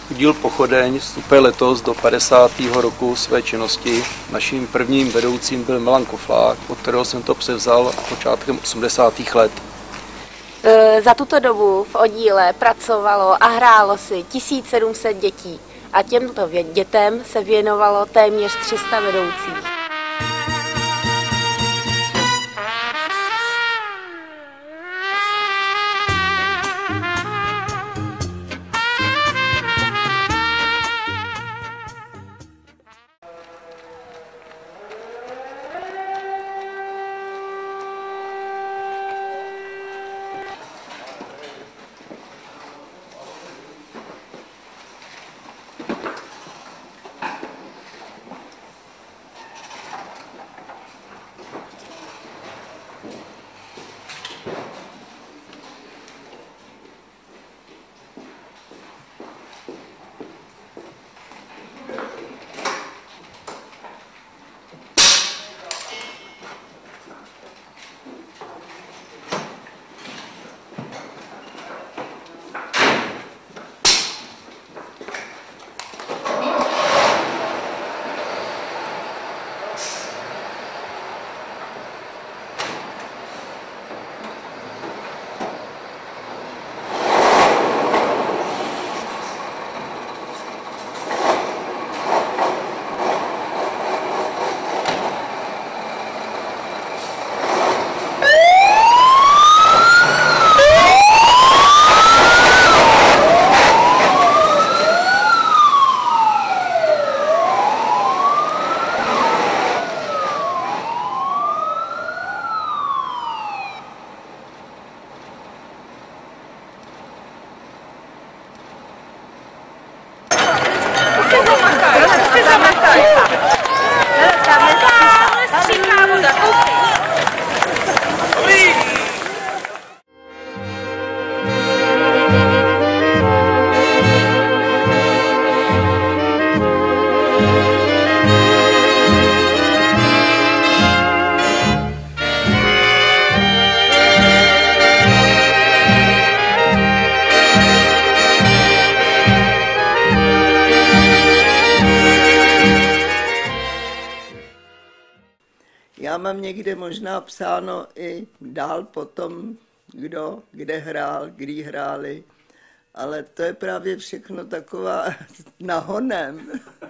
Udíl Pochodeň vstupuje letos do 50. roku své činnosti. Naším prvním vedoucím byl Milan Koflák, od kterého jsem to převzal počátkem 80. let. Za tuto dobu v oddíle pracovalo a hrálo si 1700 dětí a těmto dětem se věnovalo téměř 300 vedoucích. Já mám někde možná psáno i dál potom, kdo, kde hrál, kdy hráli, ale to je právě všechno taková nahonem.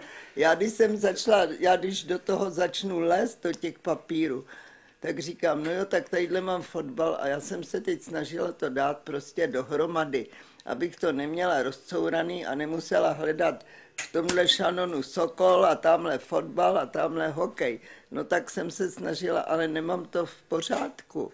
Já když do toho začnu lézt do těch papírů, tak říkám, no jo, tak tadyhle mám fotbal a já jsem se teď snažila to dát prostě dohromady, abych to neměla rozcouraný a nemusela hledat v tomhle šanonu Sokol a tamhle fotbal a tamhle hokej. No tak jsem se snažila, ale nemám to v pořádku.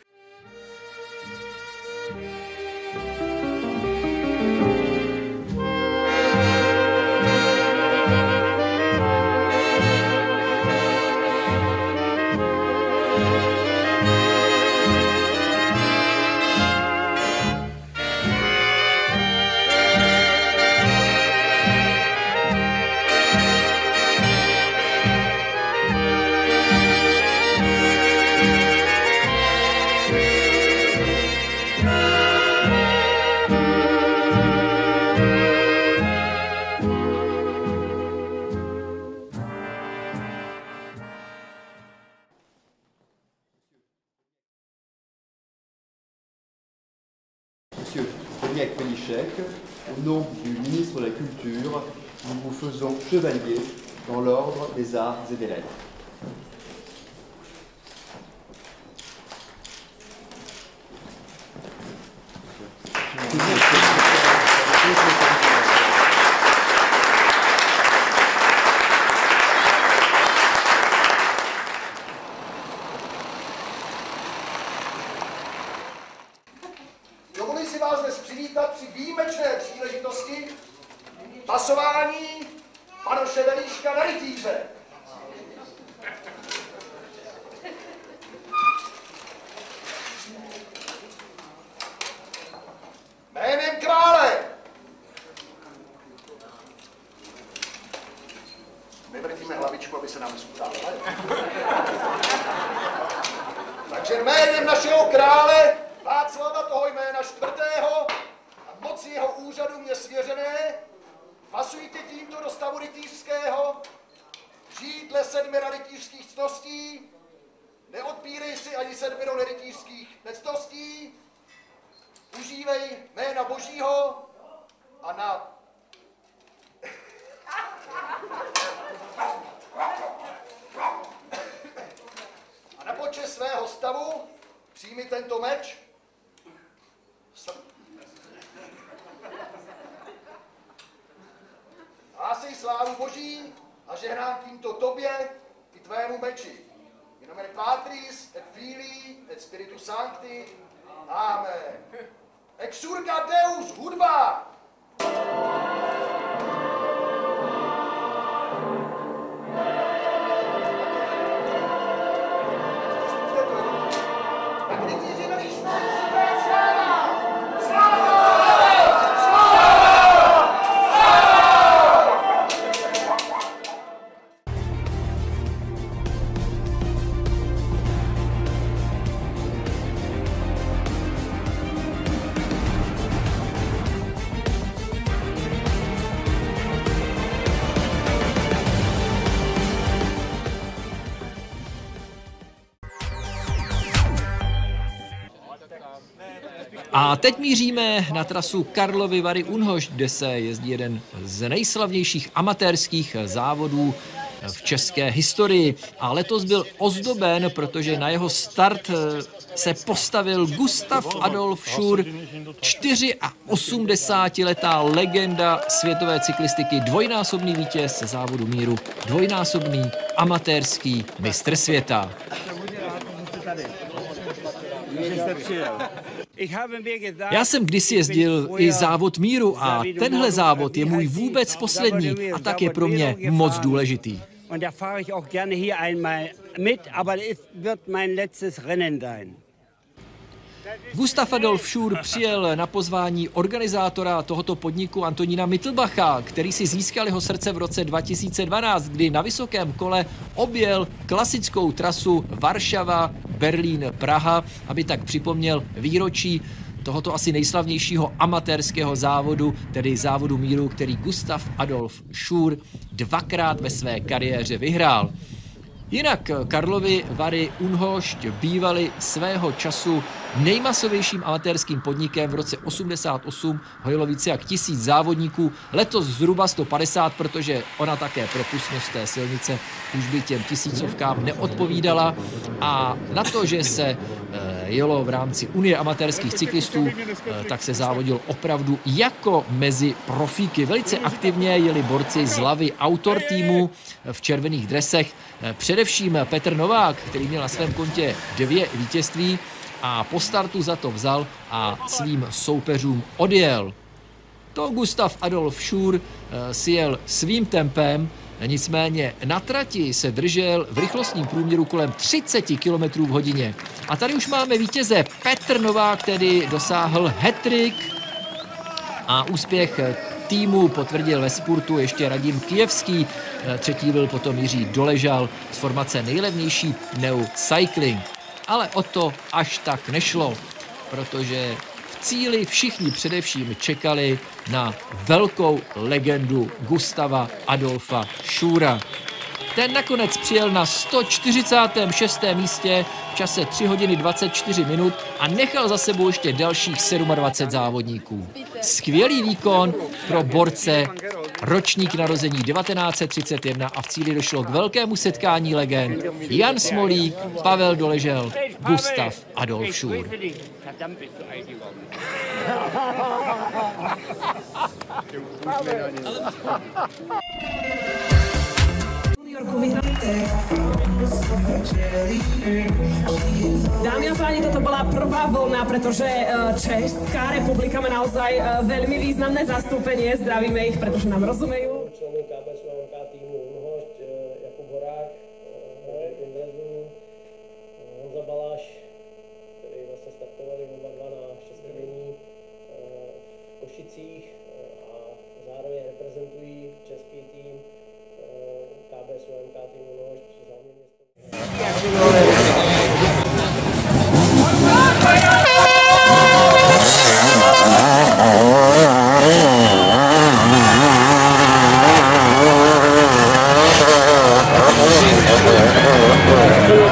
Monsieur Dominique Pénichek, au nom du ministre de la Culture, nous vous faisons chevalier dans l'ordre des arts et des lettres. Dovoluji si vás dnes přivítat při výjimečné příležitosti pasování panoše Velíška na rytíře. Jménem krále. Vyvrtíme hlavičku, aby se nám neskutála. Takže jménem našeho krále Václava, toho jména čtvrtého, a moci jeho úřadu mě svěřené, Pasujte tímto do stavu rytířského, žít dle 7 rytířských ctností, neodpírej si ani 7 nerytířských nectností, užívej jména Božího a na počest svého stavu přijmi tento meč. Hlásej slávu Boží a žehnám tímto tobě i tvému meči. In nomine Patris et Filii et Spiritus Sancti. Amen. Exurga Deus, hudba! A teď míříme na trasu Karlovy Vary Unhošť, kde se jezdí jeden z nejslavnějších amatérských závodů v české historii. A letos byl ozdoben, protože na jeho start se postavil Gustav Adolf Schur, 84letá legenda světové cyklistiky, dvojnásobný vítěz závodu míru, dvojnásobný amatérský mistr světa. Já jsem kdysi jezdil i závod míru a tenhle závod je můj vůbec poslední a tak je pro mě moc důležitý. Gustav Adolf Schur přijel na pozvání organizátora tohoto podniku Antonína Mittelbacha, který si získal jeho srdce v roce 2012, kdy na vysokém kole objel klasickou trasu Varšava-Berlín-Praha, aby tak připomněl výročí tohoto asi nejslavnějšího amatérského závodu, tedy závodu míru, který Gustav Adolf Schur dvakrát ve své kariéře vyhrál. Jinak Karlovy Vary Unhošť bývaly svého času nejmasovějším amatérským podnikem. V roce 88 hojilo více jak 1000 závodníků, letos zhruba 150, protože ona také propustnost té silnice už by těm tisícovkám neodpovídala. A na to, že se jelo v rámci Unie amatérských cyklistů, tak se závodil opravdu jako mezi profíky. Velice aktivně jeli borci z hlavy autor týmu v červených dresech, především Petr Novák, který měl na svém kontě 2 vítězství a po startu za to vzal a svým soupeřům odjel. To Gustav Adolf Schur si jel svým tempem, nicméně na trati se držel v rychlostním průměru kolem 30 km v hodině. A tady už máme vítěze. Petr Novák tedy dosáhl hat-trick a úspěch týmu potvrdil ve spurtu ještě Radim Kijevský, třetí byl potom Jiří Doležal z formace nejlevnější Pneu Cycling. Ale o to až tak nešlo, protože v cíli všichni především čekali na velkou legendu Gustava Adolfa Schura. Ten nakonec přijel na 146. místě v čase 3 hodiny 24 minut a nechal za sebou ještě dalších 27 závodníků. Skvělý výkon pro borce, ročník narození 1931 a v cíli došlo k velkému setkání legend Jan Smolík, Pavel Doležel, Gustav Adolf Schur. Dámy a páni, toto bola prvá vlna, pretože Česká republika má naozaj veľmi významné zastúpenie. Zdravíme ich, pretože nám rozumejú. Členy KBSUMK týmu Unhošť, Jakub Horák, Marek Indrezu, Honza Baláš, který vlastně startovali oba dva na šestidenní v Košicích a zároveň reprezentují český tým KBSUMK týmu Unhošť, hlavně město.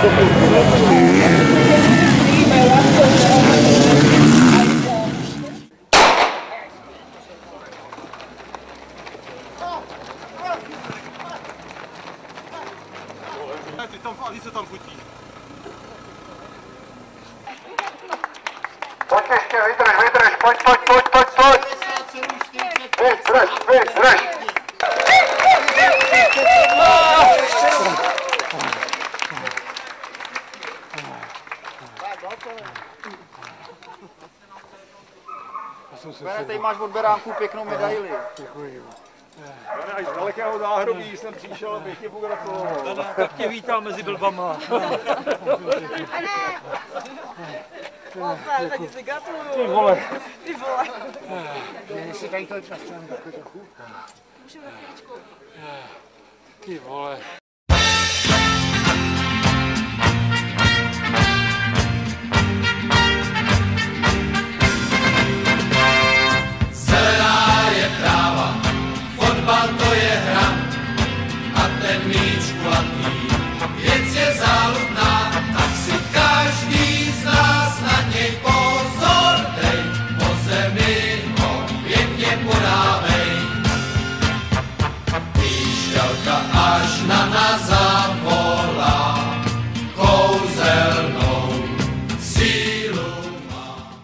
Pojď ještě, vydrž, pojď. Vydrž. Tady máš od beránku pěknou medaili. Děkuji. Až z dalekého záhrobí jsem přišel, abych tě pogratuloval. Tak tě vítám mezi blbama. Taky si gratuluju. Ty vole. Jestli tady to nastřelím takhle trochu. Můžeme na chvíličku. Ty vole. Zelená je tráva, fotbal to je hra a ten míč kulatý, věc je záludná, tak si každý z nás na něj pozor dej, po zemi ho pěkně podávej. Píšťalka až na nás zavolá, kouzelnou sílu má.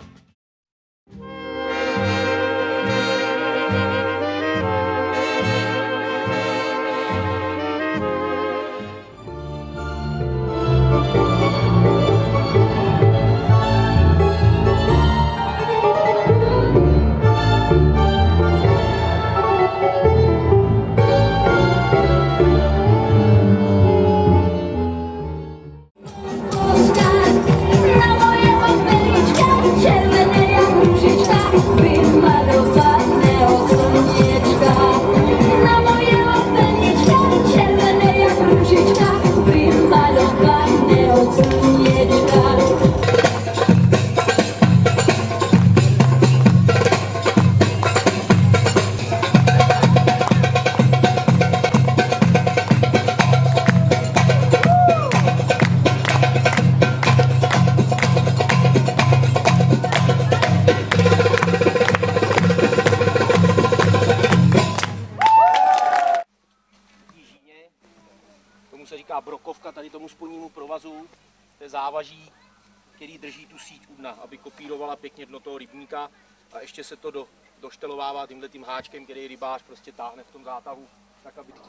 Tomu se říká brokovka, tady tomu spodnímu provazu, to je závaží, který drží tu síť u dna, aby kopírovala pěkně dno toho rybníka a ještě se to doštelovává tímhletím háčkem, který rybář prostě táhne v tom zátahu, tak aby...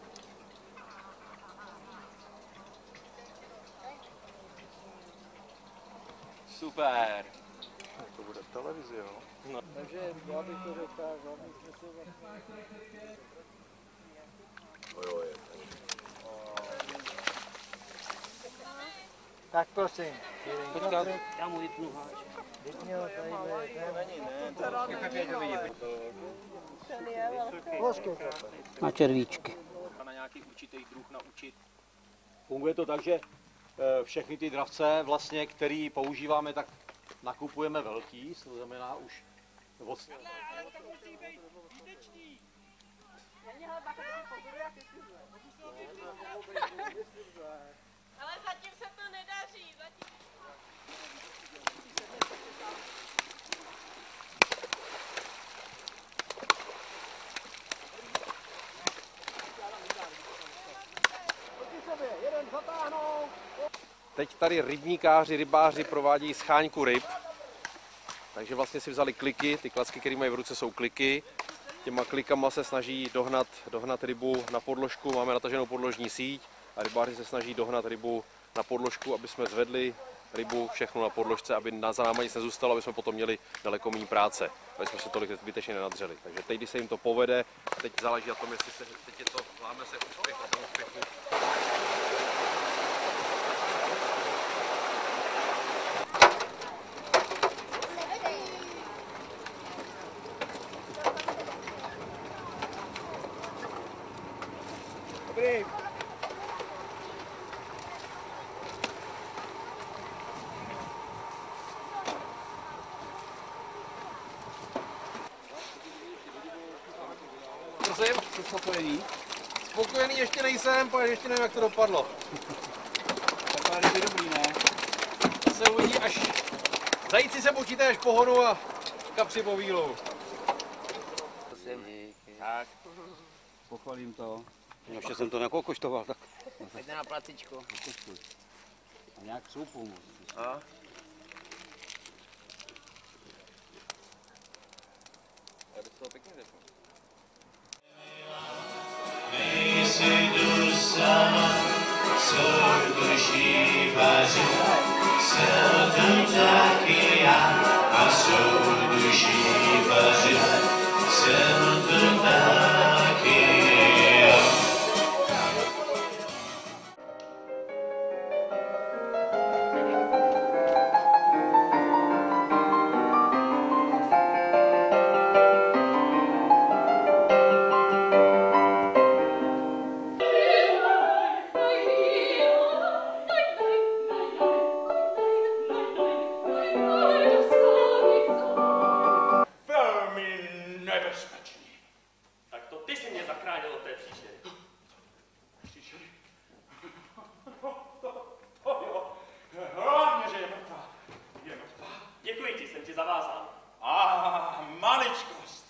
Super. To bude v televizi, jo? No. Takže já bych to řekl tak, hlavní smysl Tak prosím. Počkat, já mu vypnu háč. Vypni ho tady, na červíčky. Na nějaký určitý druh naučit. Funguje to tak, že všechny ty dravce, vlastně, který používáme, tak nakupujeme velký, to znamená už od... Ale zatím se to nedaří. Teď tady rybníkáři, rybáři provádějí scháňku ryb. Takže vlastně si vzali kliky, ty klacky, které mají v ruce, jsou kliky. Těma klikama se snaží dohnat rybu na podložku, máme nataženou podložní síť a rybáři se snaží dohnat rybu na podložku, aby jsme zvedli rybu všechno na podložce, aby za náma nic nezůstalo, aby jsme potom měli daleko méně práce, aby jsme se tolik zbytečně nenadřeli. Takže teď, když se jim to povede, teď záleží na tom, jestli se teď je to, máme se úspěch a úspěchu. Dobrý. Prosím, jsi spokojený? Spokojený ještě nejsem, ještě nevím, jak to dopadlo. Zajíci se počítají až po horu a kapři po vílu. Tak. Pochvalím to. Ještě jsem to nekoštoval, tak. Pojďte na placičku. A nějak soupu. A? Já bych to pěkně řekl. Nejsi tu sama, jsou duší vaři, jsem tu taky já, a jsou duší vaři, jsem tu taky já. Děkuji ti, jsem ti zavázán. Maličkost.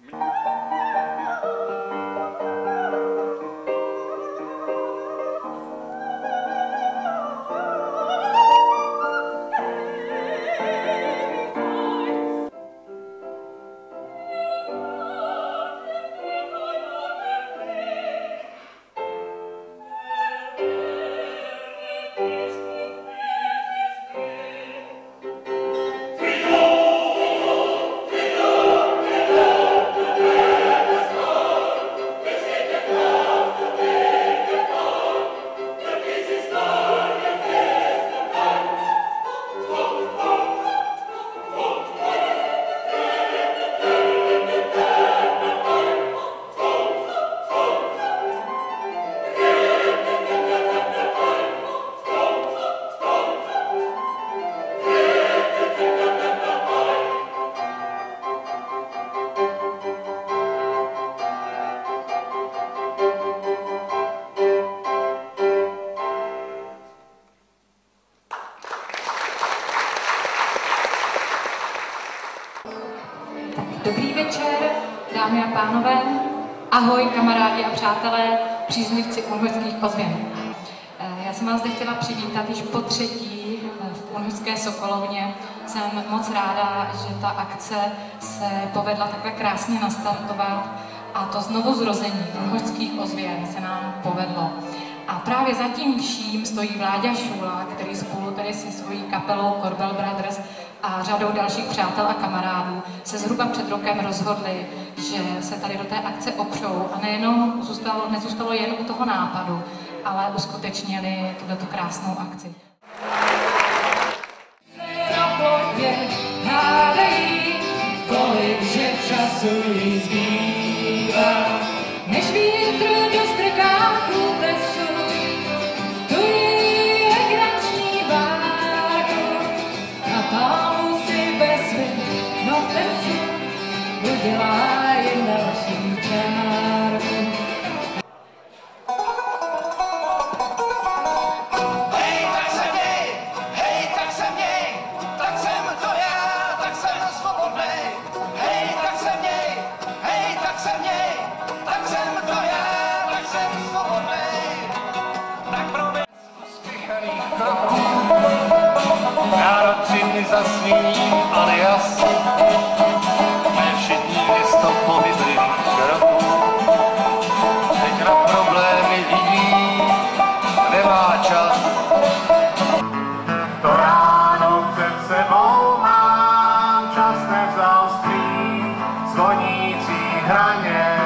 Dobrý večer, dámy a pánové, ahoj kamarádi a přátelé, příznivci Unhojských ozvěn. Já jsem vás zde chtěla přivítat již po třetí v Unhojské Sokolovně. Jsem moc ráda, že ta akce se povedla takhle krásně nastartovat a to znovuzrození Unhojských ozvěn se nám povedlo. A právě za tím vším stojí Vláďa Šula, který spolu tedy se svojí kapelou Korbel Brothers a řadou dalších přátel a kamarádů se zhruba před rokem rozhodli, že se tady do té akce opřou a nejenom nezůstalo jen u toho nápadu, ale uskutečnili tuto krásnou akci. Kolik že času jí zbývá, než vítr dostrká průtesu, tu je legrační bárku a pámu si ve svém notesu udělá jen další čárku. Hej, tak se měj, tak jsem to já, tak jsem svobodnej. Hej, tak se měj, tak jsem to já, tak jsem svobodnej. Tak proběh uspěchaných kroků, ráno 3 dny zasnění, ale jasný, ne všední město pohyblivých kroků. Teď na problémy lidí nemá čas. To ráno před sebou mám, čas nevzal strý zvonící hraně.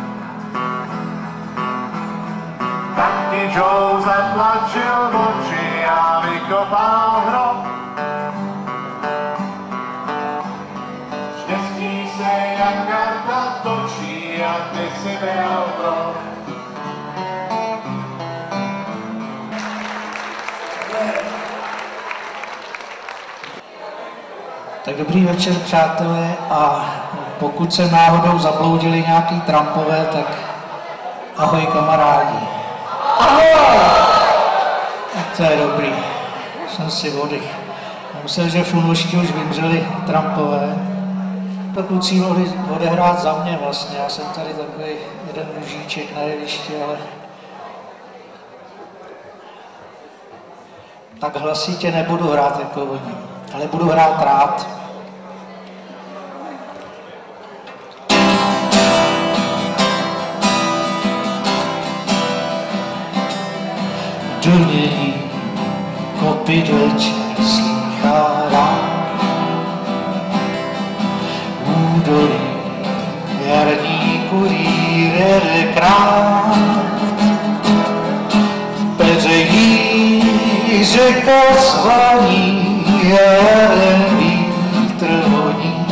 Tak ti Joe zatlačil oči a vykopal hrob. Štěstí se jak karta točí a ty si byl pro. Tak dobrý večer, přátelé, a pokud se náhodou zabloudili nějaký Trumpové, tak ahoj kamarádi. Ahoj! Tak to je dobrý, jsem si oddych. Myslím, že v Únošti už vymřeli trampové. To kluci mohli odehrát za mě vlastně. Já jsem tady takový jeden mužíček na jevišti, ale tak hlasitě nebudu hrát jako oni, ale budu hrát rád. Dunění kopyt večer slýchávám, údolí jarní kurýr jede krám, peřejí řeka slaní, jarem vítr voní,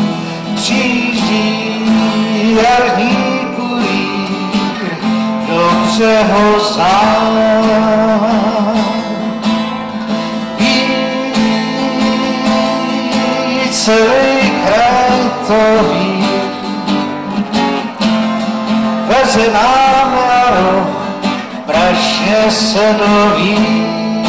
přijíždí jarní kurýr, dobře ho znám. Celý kraj to ví, veze nám jaro, prašně se doví.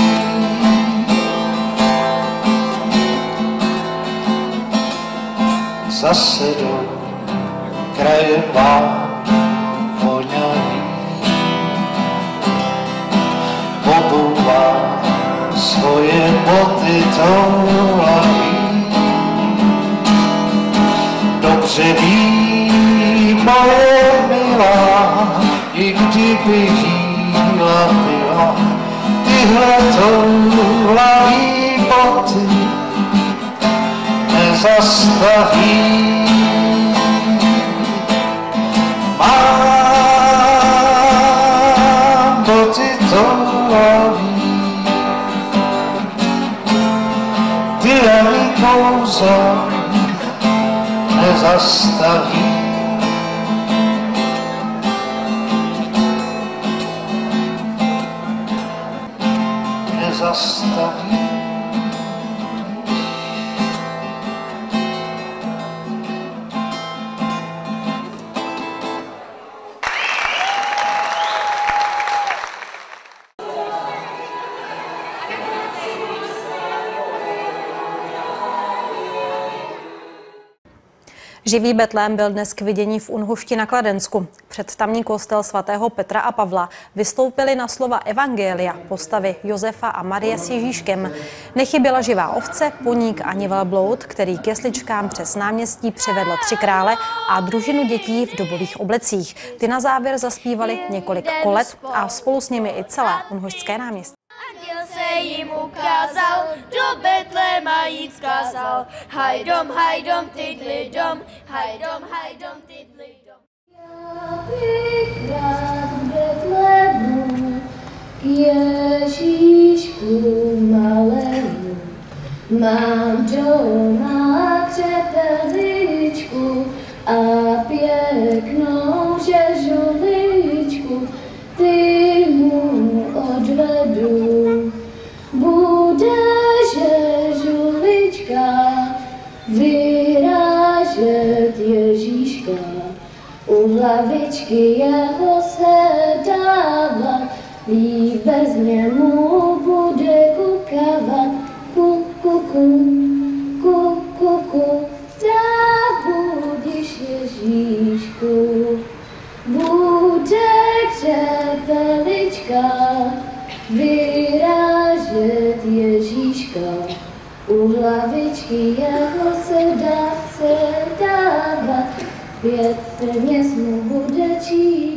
Zase do kraje vám voňavý, obouvá svoje boty toulaví. Dobře ví moje milá, i kdybych jíla byla, tyhle toulaví boty nezastaví. Mám boty toulaví, ty ani kouza nezastaví. Nezastaví. Živý betlém byl dnes k vidění v Unhušti na Kladensku. Před tamní kostel svatého Petra a Pavla vystoupili na slova evangelia postavy Josefa a Marie s Ježíškem. Nechyběla živá ovce, poník ani velbloud, který k jesličkám přes náměstí přivedl 3 krále a družinu dětí v dobových oblecích. Ty na závěr zaspívali několik kolet a spolu s nimi i celé unhušťské náměstí. Anděl se jim ukázal, do Betléma jít zkázal. Hajdom, hajdom, tydli dom, hajdom, hajdom, tydli dom. Já bych rád v Betlému k Ježíšku malému. Mám doma křepeličku a pěknou žežuličku, ty mu odvedu. Bude žežulička vyrážet Ježíška, u hlavičky jeho se dávat, líbezně mu bude kukávat. Ku, ku, ku, ku, ku, ku, zdrav budíš Ježíšku. Bude křepelička vyrážet Ježíška, u hlavičky jeho se dávat, 5 peněz mu bude číst.